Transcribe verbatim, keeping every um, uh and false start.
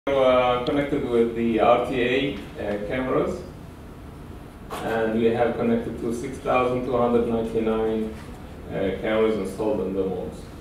Uh, connected with the R T A uh, cameras, and we have connected to six thousand two hundred ninety-nine uh, cameras installed in the malls.